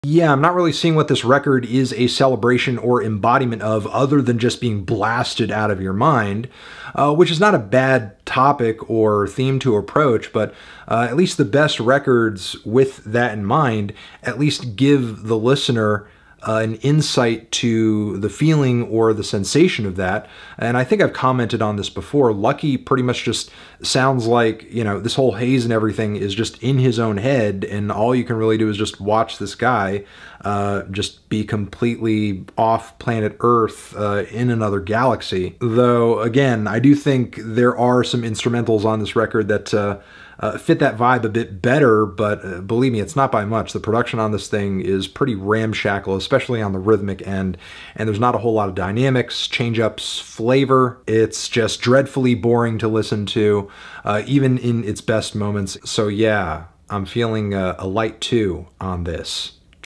Yeah, I'm not really seeing what this record is a celebration or embodiment of other than just being blasted out of your mind, which is not a bad topic or theme to approach, but at least the best records with that in mind at least give the listener an insight to the feeling or the sensation of that. And I think I've commented on this before. Lucky pretty much just sounds like, you know, this whole haze and everything is just in his own head, and all you can really do is just watch this guy just be completely off planet Earth in another galaxy. Though, again, I do think there are some instrumentals on this record that fit that vibe a bit better, but believe me, it's not by much. The production on this thing is pretty ramshackle, especially on the rhythmic end, and there's not a whole lot of dynamics, change-ups, flavor. It's just dreadfully boring to listen to, even in its best moments. So yeah, I'm feeling a light 2 on this.